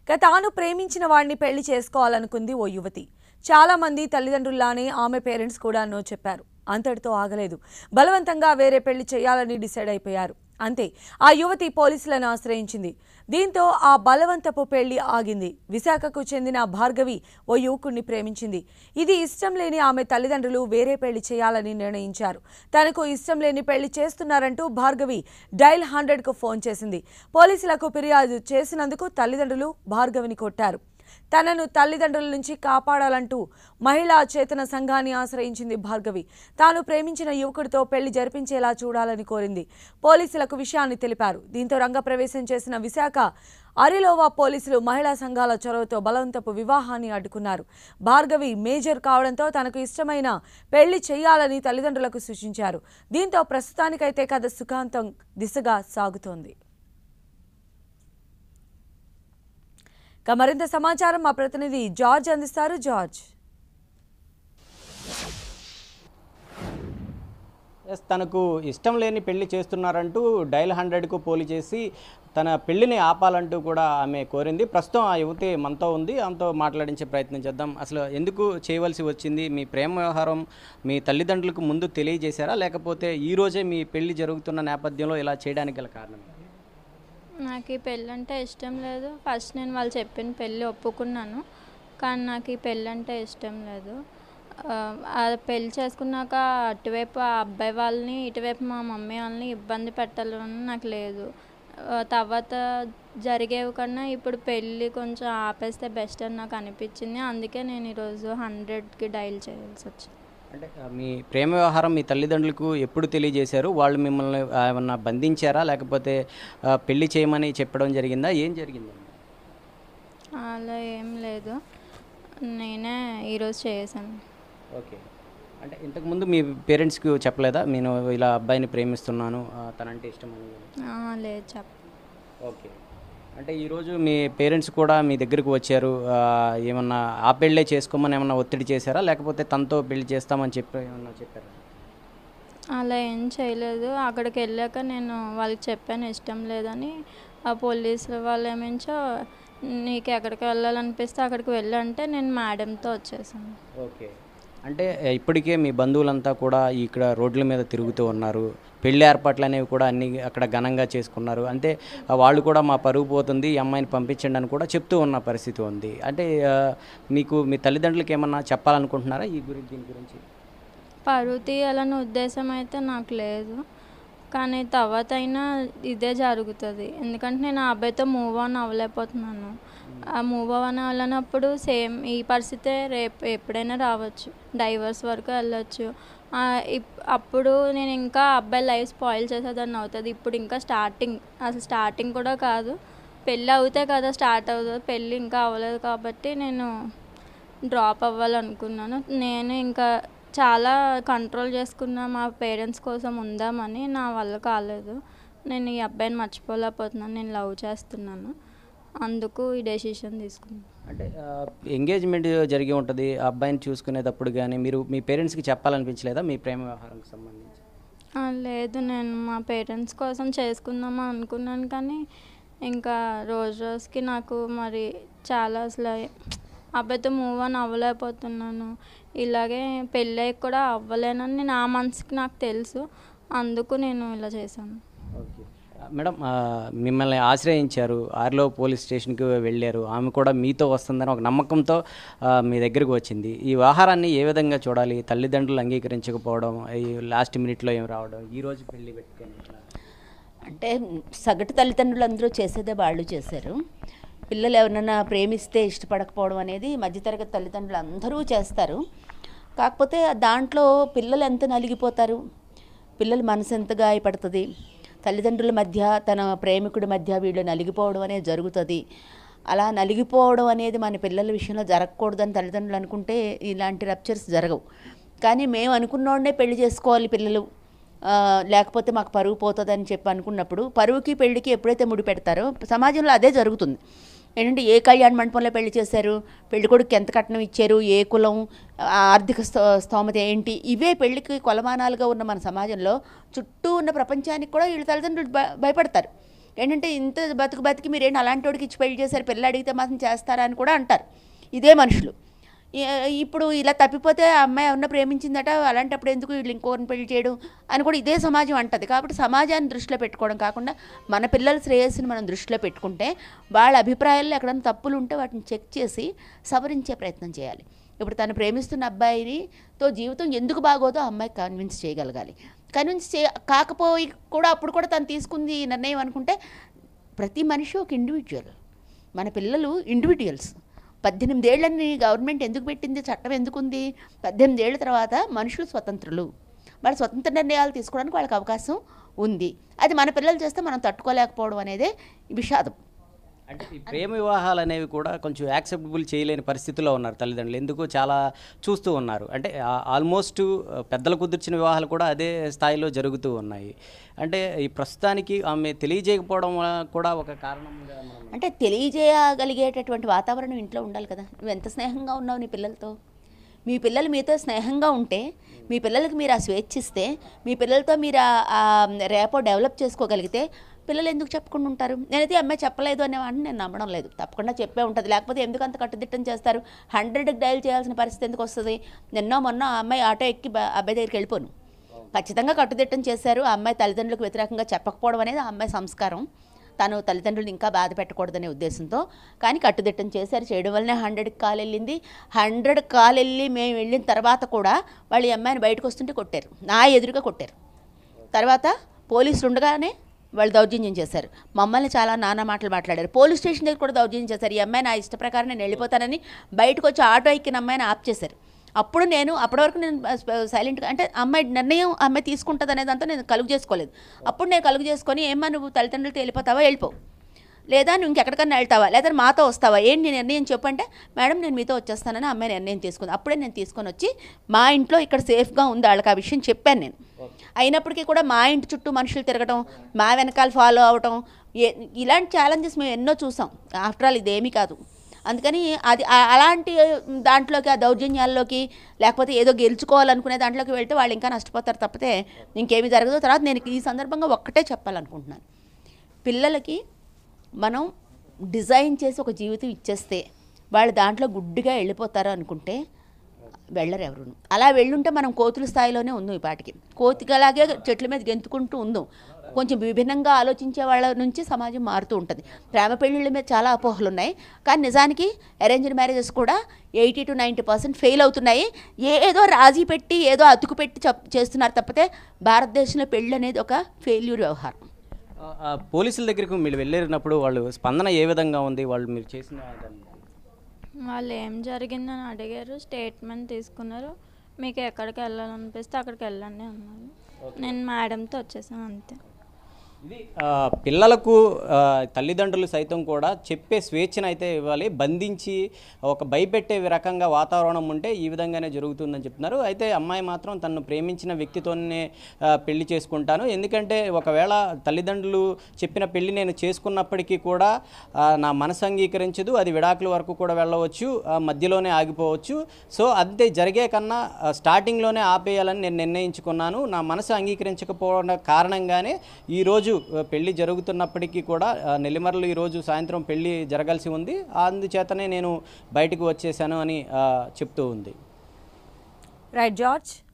తాను ప్రేమించిన వాడిని పెళ్లి చేసుకోవాలనుకుంది ఓ యువతి. చాలా మంది తల్లిదండ్రుల్లానే ఆమె పేరెంట్స్ కూడా నో చెప్పారు. అంతటితో ఆగలేదు. బలవంతంగా వేరే పెళ్లి చేయాలని డిసైడ్ అయిపోయారు. అంతే, ఆ యువతి పోలీసులను ఆశ్రయించింది. దీంతో ఆ బలవంతపు పెళ్లి ఆగింది. విశాఖకు చెందిన భార్గవి ఓ యువకుడిని ప్రేమించింది. ఇది ఇష్టం లేని ఆమె తల్లిదండ్రులు వేరే పెళ్లి చేయాలని నిర్ణయించారు. తనకు ఇష్టం లేని పెళ్లి చేస్తున్నారంటూ భార్గవి డైల్ 100కు ఫోన్ చేసింది. పోలీసులకు ఫిర్యాదు చేసినందుకు తల్లిదండ్రులు భార్గవిని కొట్టారు. తనను తల్లిదండ్రుల నుంచి కాపాడాలంటూ మహిళా చేతన సంఘాన్ని ఆశ్రయించింది భార్గవి. తాను ప్రేమించిన యువకుడితో పెళ్లి జరిపించేలా చూడాలని కోరింది. పోలీసులకు విషయాన్ని తెలిపారు. దీంతో రంగప్రవేశం చేసిన విశాఖ అరిలోవా పోలీసులు మహిళా సంఘాల చొరవతో బలవంతపు వివాహాన్ని అడ్డుకున్నారు. భార్గవి మేజర్ కావడంతో తనకు ఇష్టమైన పెళ్లి చేయాలని తల్లిదండ్రులకు సూచించారు. దీంతో ప్రస్తుతానికైతే కథ సుఖాంతం దిశగా సాగుతోంది. మరింత సమాచారం మా ప్రతినిధి జార్జ్ అందిస్తారు. జార్జ్, తనకు ఇష్టం లేని పెళ్లి చేస్తున్నారంటూ డైల్ 100కు పోలి చేసి తన పెళ్లిని ఆపాలంటూ కూడా ఆమె కోరింది. ప్రస్తుతం ఆ యువతి మనతో ఉంది. ఆమెతో మాట్లాడించే ప్రయత్నం చేద్దాం. అసలు ఎందుకు చేయవలసి వచ్చింది? మీ ప్రేమ వ్యవహారం మీ తల్లిదండ్రులకు ముందు తెలియజేశారా, లేకపోతే ఈరోజే మీ పెళ్లి జరుగుతున్న నేపథ్యంలో ఇలా చేయడానికి గల కారణం? నాకు ఈ పెళ్ళి అంటే ఇష్టం లేదు. ఫస్ట్ నేను వాళ్ళు చెప్పిన పెళ్ళి ఒప్పుకున్నాను, కానీ నాకు ఈ పెళ్ళి అంటే ఇష్టం లేదు. పెళ్ళి చేసుకున్నాక అటువైపు ఆ అబ్బాయి వాళ్ళని ఇటువైపు మా మమ్మీ వాళ్ళని ఇబ్బంది పెట్టాలని నాకు లేదు. తర్వాత జరిగేవి కన్నా ఇప్పుడు పెళ్ళి కొంచెం ఆపేస్తే బెస్ట్ అని నాకు అనిపించింది. అందుకే నేను ఈరోజు 100కి డైల్ చేయాల్సి వచ్చింది. అంటే మీ ప్రేమ వ్యవహారం మీ తల్లిదండ్రులకు ఎప్పుడు తెలియజేశారు? వాళ్ళు మిమ్మల్ని ఏమన్నా బంధించారా, లేకపోతే పెళ్లి చేయమని చెప్పడం జరిగిందా? ఏం జరిగిందండి? అలా ఏం లేదు, నేనే ఈరోజు చేశాను. ఓకే, అంటే ఇంతకుముందు మీ పేరెంట్స్కి చెప్పలేదా నేను ఇలా అబ్బాయిని ప్రేమిస్తున్నాను, తనంటే ఇష్టం అని? లేదు, చెప్ప. ఓకే, అంటే ఈరోజు మీ పేరెంట్స్ కూడా మీ దగ్గరికి వచ్చారు. ఏమన్నా ఆ పెళ్ళే చేసుకోమని ఏమన్నా ఒత్తిడి చేశారా, లేకపోతే తనతో పెళ్లి చేస్తామని చెప్పి ఏమన్నా చెప్పారా? అలా ఏం చేయలేదు. అక్కడికి వెళ్ళాక నేను వాళ్ళకి చెప్పాను ఇష్టం లేదని. ఆ పోలీసులు వాళ్ళు ఏమించో నీకు ఎక్కడికి వెళ్ళాలనిపిస్తే అక్కడికి వెళ్ళంటే నేను మేడంతో వచ్చేసాను. ఓకే, అంటే ఇప్పటికే మీ బంధువులంతా కూడా ఇక్కడ రోడ్ల మీద తిరుగుతూ ఉన్నారు. పెళ్లి ఏర్పాట్లు అనేవి కూడా అన్నీ అక్కడ ఘనంగా చేసుకున్నారు. అంటే వాళ్ళు కూడా మా పరుగు పోతుంది, ఈ అమ్మాయిని పంపించండి అని కూడా చెప్తూ ఉన్న పరిస్థితి ఉంది. అంటే మీకు మీ తల్లిదండ్రులకి ఏమన్నా చెప్పాలనుకుంటున్నారా దీని గురించి? పరువు తీయాలనే ఉద్దేశం అయితే నాకు లేదు, కానీ తర్వాత అయినా ఇదే జరుగుతుంది. ఎందుకంటే నేను ఆ అబ్బాయితో మూవ్ ఆన్ అవ్వలేకపోతున్నాను. ఆ మూవ్ ఆన్ అవ్వలేనప్పుడు సేమ్ ఈ పరిస్థితే రేపు ఎప్పుడైనా రావచ్చు, డైవర్స్ వరకు వెళ్ళొచ్చు. అప్పుడు నేను ఇంకా అబ్బాయి లైఫ్ స్పాయిల్ చేసేదాన్ని అవుతుంది. ఇప్పుడు ఇంకా అసలు స్టార్టింగ్ కూడా కాదు, పెళ్ళి అవుతే కదా స్టార్ట్ అవుతుంది. పెళ్ళి ఇంకా అవ్వలేదు కాబట్టి నేను డ్రాప్ అవ్వాలనుకున్నాను. నేను ఇంకా చాలా కంట్రోల్ చేసుకున్నా మా పేరెంట్స్ కోసం ఉందామని, నా వల్ల కాలేదు. నేను ఈ అబ్బాయిని మర్చిపోలేకపోతున్నాను, నేను లవ్ చేస్తున్నాను, అందుకు ఈ డెసిషన్ తీసుకున్నాను. అంటే ఎంగేజ్మెంట్ జరిగి ఉంటుంది, ఆ అబ్బాయిని చూసుకునేటప్పుడు కానీ మీరు మీ పేరెంట్స్కి చెప్పాలనిపించలేదా మీ ప్రేమ వ్యవహారానికి సంబంధించి? లేదు, నేను మా పేరెంట్స్ కోసం చేసుకుందామా అనుకున్నాను, కానీ ఇంకా రోజుకి నాకు మరి చాలా అసలు అబ్బాయితో మూవ్ ఆన్ అవ్వలేకపోతున్నాను. ఇలాగే పెళ్ళి కూడా అవ్వలేనని నా మనసుకి నాకు తెలుసు, అందుకు నేను ఇలా చేశాను. ఓకే మేడం, మిమ్మల్ని ఆశ్రయించారు, ఆర్లో పోలీస్ స్టేషన్కి వెళ్ళారు. ఆమె కూడా మీతో వస్తుందని ఒక నమ్మకంతో మీ దగ్గరకు వచ్చింది. ఈ వ్యవహారాన్ని ఏ విధంగా చూడాలి? తల్లిదండ్రులు అంగీకరించకపోవడం, ఈ లాస్ట్ మినిట్లో ఏం రావడం, ఈరోజు పెళ్ళి పెట్టుకొని అంటే సగటు తల్లిదండ్రులు అందరూ చేసేదే వాళ్ళు చేశారు. పిల్లలు ఎవరైనా ప్రేమిస్తే ఇష్టపడకపోవడం అనేది మధ్యతరగతి తల్లిదండ్రులు అందరూ చేస్తారు. కాకపోతే దాంట్లో పిల్లలు ఎంత నలిగిపోతారు, పిల్లల మనసు ఎంత గాయపడుతుంది, తల్లిదండ్రుల మధ్య తన ప్రేమికుడి మధ్య వీళ్ళు నలిగిపోవడం అనేది జరుగుతుంది. అలా నలిగిపోవడం అనేది మన పిల్లల విషయంలో జరగకూడదని తల్లిదండ్రులు అనుకుంటే ఇలాంటి రప్చర్స్ జరగవు. కానీ మేము అనుకున్నోడనే పెళ్లి చేసుకోవాలి పిల్లలు, లేకపోతే మాకు పరువు పోతుందని చెప్పి అనుకున్నప్పుడు పరువుకి పెళ్లికి ఎప్పుడైతే ముడి పెడతారో సమాజంలో అదే జరుగుతుంది. ఏంటంటే ఏ కళ్యాణ మండపంలో పెళ్లి చేశారు, పెళ్లి కొడుకు ఎంత కట్నం ఇచ్చారు, ఏ కులం, ఆర్థిక స్తోమత ఏంటి, ఇవే పెళ్లికి కొలమానాలుగా ఉన్న మన సమాజంలో చుట్టూ ఉన్న ప్రపంచానికి కూడా వీళ్ళ తల్లిదండ్రులు భయపడతారు. ఏంటంటే ఇంత బతికి మీరేంటి అలాంటి వాడికి ఇచ్చి పెళ్లి చేశారు, పిల్లలు అడిగితే మాత్రం చేస్తారా అని కూడా అంటారు ఇదే మనుషులు. ఇప్పుడు ఇలా తప్పిపోతే ఆ అమ్మాయి ఎవరిన ప్రేమించిందట, అలాంటప్పుడు ఎందుకు వీళ్ళు ఇంకోరిని పెళ్లి చేయడం అని కూడా ఇదే సమాజం అంటది. కాబట్టి సమాజాన్ని దృష్టిలో పెట్టుకోవడం కాకుండా మన పిల్లల శ్రేయస్సుని మనం దృష్టిలో పెట్టుకుంటే వాళ్ళ అభిప్రాయాల్లో ఎక్కడైనా తప్పులు ఉంటే వాటిని చెక్ చేసి సవరించే ప్రయత్నం చేయాలి. ఇప్పుడు తను ప్రేమిస్తున్న అబ్బాయితో జీవితం ఎందుకు బాగోదో ఆ అమ్మాయికి కన్విన్స్ చేయగలగాలి. కాకపోయి కూడా అప్పుడు కూడా తను తీసుకుంది నిర్ణయం అనుకుంటే, ప్రతి మనిషి ఒక ఇండివిజువల్. మన పిల్లలు ఇండివిజువల్స్. 18 ఏళ్ళని గవర్నమెంట్ ఎందుకు పెట్టింది, చట్టం ఎందుకుంది? 18 ఏళ్ళ తర్వాత మనుషులు స్వతంత్రులు. వాళ్ళ స్వతంత్ర నిర్ణయాలు తీసుకోవడానికి వాళ్ళకి అవకాశం ఉంది. అది మన పిల్లలు చేస్తే మనం తట్టుకోలేకపోవడం అనేదే విషాదం. అంటే ఈ ప్రేమ వివాహాలు అనేవి కూడా కొంచెం యాక్సెప్టబుల్ చేయలేని పరిస్థితిలో ఉన్నారు తల్లిదండ్రులు. ఎందుకు చాలా చూస్తూ ఉన్నారు. అంటే ఆల్మోస్ట్ పెద్దలు కుదిర్చిన వివాహాలు కూడా అదే స్థాయిలో జరుగుతూ ఉన్నాయి. అంటే ఈ ప్రస్తుతానికి ఆమె తెలియజేయకపోవడం కూడా ఒక కారణంగా. అంటే తెలియజేయగలిగేటటువంటి వాతావరణం ఇంట్లో ఉండాలి కదా. నువ్వు ఎంత స్నేహంగా ఉన్నావు నీ పిల్లలతో, మీ పిల్లలు మీతో స్నేహంగా ఉంటే, మీ పిల్లలకి మీరు ఆ స్వేచ్ఛ ఇస్తే, మీ పిల్లలతో మీరు ఆ రేపో డెవలప్ చేసుకోగలిగితే పిల్లలు ఎందుకు చెప్పకుండా ఉంటారు? నేనైతే అమ్మాయి చెప్పలేదు అనేవాడిని నేను నమ్మడం లేదు. తప్పకుండా చెప్పే ఉంటుంది. లేకపోతే ఎందుకు అంత కట్టుదిట్టం చేస్తారు? 100కి డయల్ చేయాల్సిన పరిస్థితి ఎందుకు వస్తుంది? మొన్న ఆ అమ్మాయి ఆటో ఎక్కి అబ్బాయి దగ్గరికి వెళ్ళిపోను. ఖచ్చితంగా కట్టుదిట్టం చేశారు. ఆ అమ్మాయి తల్లిదండ్రులకు వ్యతిరేకంగా చెప్పకపోవడం అనేది ఆ అమ్మాయి సంస్కారం. తను తల్లిదండ్రులు ఇంకా బాధ పెట్టకూడదనే ఉద్దేశంతో కానీ కట్టుదిట్టం చేశారు. చేయడం వల్లనే 100కి కాల్ వెళ్ళింది. 100కి కాల్ వెళ్ళి మేము వెళ్ళిన తర్వాత కూడా వాళ్ళు ఈ అమ్మాయిని బయటకు వస్తుంటే కొట్టారు, నా ఎదురుగా కొట్టారు. తర్వాత పోలీసులు ఉండగానే వాళ్ళు దౌర్జన్యం చేశారు. మమ్మల్ని చాలా నానా మాటలు మాట్లాడారు. పోలీస్ స్టేషన్ దగ్గర కూడా దౌర్జన్యం చేశారు. ఈ అమ్మాయి నా ఇష్ట ప్రకారం నేను వెళ్ళిపోతానని బయటకు వచ్చి ఆటో ఎక్కిన అమ్మాయిని ఆప్ చేశారు. అప్పటి వరకు నేను సైలెంట్గా, అంటే అమ్మాయి నిర్ణయం అమ్మాయి తీసుకుంటుంది అనేదంతా నేను కలుగు చేసుకోలేదు. అప్పుడు నేను కలుగు చేసుకొని, ఏమ్మా నువ్వు తల్లిదండ్రులతో వెళ్ళిపోతావా, వెళ్ళిపో, లేదా నువ్వు ఇంకెక్కడికన్నా వెళ్తావా, లేదా మాతో వస్తావా, ఏంటి నీ నిర్ణయం చెప్పంటే, మేడం నేను మీతో వచ్చేస్తానని అమ్మాయి నిర్ణయం తీసుకుంది. అప్పుడే నేను తీసుకొని వచ్చి మా ఇంట్లో ఇక్కడ సేఫ్గా ఉంది వాళ్ళకి ఆ విషయం చెప్పాను నేను. అయినప్పటికీ కూడా మా ఇంటి చుట్టూ మనుషులు తిరగటం, మా వెనకాల ఫాలో అవటం, ఇలాంటి ఛాలెంజెస్ మేము ఎన్నో చూసాం. ఆఫ్టర్ ఆల్ ఇదేమీ కాదు. అందుకని అది అలాంటి దాంట్లోకి, ఆ దౌర్జన్యాల్లోకి, లేకపోతే ఏదో గెలుచుకోవాలనుకునే దాంట్లోకి వెళ్తే వాళ్ళు ఇంకా నష్టపోతారు తప్పితే ఇంకేమీ జరగదు. తర్వాత నేను ఈ సందర్భంగా ఒక్కటే చెప్పాలనుకుంటున్నాను, పిల్లలకి మనం డిజైన్ చేసి ఒక జీవితం ఇచ్చేస్తే వాళ్ళు దాంట్లో గుడ్డిగా వెళ్ళిపోతారు అనుకుంటే వెళ్ళరు ఎవరును. అలా వెళ్ళుంటే మనం కోతుల స్థాయిలోనే ఉందాం. ఈ పాటికి కోతికలాగే చెట్ల మీద గెంతుకుంటూ ఉందాం. కొంచెం విభిన్నంగా ఆలోచించే వాళ్ళ నుంచి సమాజం మారుతూ ఉంటుంది. ప్రేమ పెళ్ళిళ్ళ మీద చాలా అపోహలు ఉన్నాయి, కానీ నిజానికి అరేంజ్డ్ మ్యారేజెస్ కూడా 80 to 90% ఫెయిల్ అవుతున్నాయి. ఏదో రాజీ పెట్టి, ఏదో అతుకు పెట్టి చేస్తున్నారు తప్పితే భారతదేశంలో పెళ్ళి అనేది ఒక ఫెయిల్యూర్ వ్యవహారం. పోలీసుల దగ్గరికి మీరు వెళ్ళినప్పుడు వాళ్ళు స్పందన ఏ విధంగా ఉంది? వాళ్ళు మీరు చేసిన వాళ్ళు ఏం జరిగిందని అడిగారు, స్టేట్మెంట్ తీసుకున్నారు. మీకు ఎక్కడికి వెళ్ళాలనిపిస్తే అక్కడికి వెళ్ళండి అన్నారు. నేను మేడంతో వచ్చేసాను అంతే. ఇది పిల్లలకు తల్లిదండ్రులు సైతం కూడా చెప్పే స్వేచ్ఛను అయితే ఇవ్వాలి. బంధించి ఒక భయపెట్టే రకంగా వాతావరణం ఉంటే ఈ విధంగానే జరుగుతుందని చెప్తున్నారు. అయితే అమ్మాయి మాత్రం తనను ప్రేమించిన వ్యక్తితోనే పెళ్లి చేసుకుంటాను, ఎందుకంటే ఒకవేళ తల్లిదండ్రులు చెప్పిన పెళ్లి నేను చేసుకున్నప్పటికీ కూడా నా మనసు అంగీకరించదు, అది విడాకుల వరకు కూడా వెళ్ళవచ్చు, మధ్యలోనే ఆగిపోవచ్చు. సో అంతే జరిగే కన్నా స్టార్టింగ్లోనే ఆపేయాలని నేను నిర్ణయించుకున్నాను. నా మనసు అంగీకరించకపోవడం కారణంగానే ఈరోజు పెళ్లి జరుగుతున్నప్పటికీ కూడా నెల్లిమర్లు ఈరోజు సాయంత్రం పెళ్లి జరగాల్సి ఉంది, అందుచేతనే నేను బయటకు వచ్చేసాను అని చెప్తూ ఉంది. Right George.